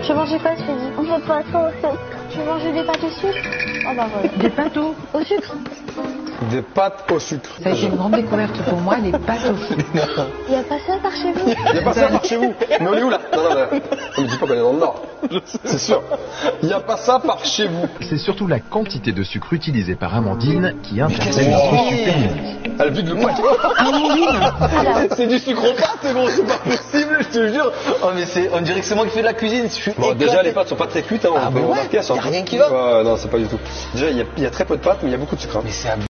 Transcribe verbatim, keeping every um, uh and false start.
Je mangeais quoi ce midi? On fait pas trop au sucre. Tu veux manger des pâtes au sucre? Oh bah voilà. Des pâtes au Au sucre? Des pâtes au sucre. Ça a été une grande découverte pour moi, les pâtes au sucre. Il n'y a pas ça par chez vous? Il n'y a pas ça par chez vous. Mais on est où là? Non, non, mais... On me dit pas qu'on est dans le Nord. C'est sûr. Il n'y a pas ça par chez vous. C'est surtout la quantité de sucre utilisée par Amandine qui interpelle notre super midi. Elle vide le pot. Amandine. C'est du sucre aux pâtes, gros, c'est pas possible, je te jure. Oh, mais c'est, on dirait que c'est moi qui fais de la cuisine. Je suis Bon, éclaté. déjà, les pâtes sont pas très cuites, hein, on Ah peut bah le ouais, remarquer. elles sont y a un peu- rien qui va. Ouais, non, c'est pas du tout. Déjà, il y, a- il y a très peu de pâtes, mais il y a beaucoup de sucre. Hein. Mais c'est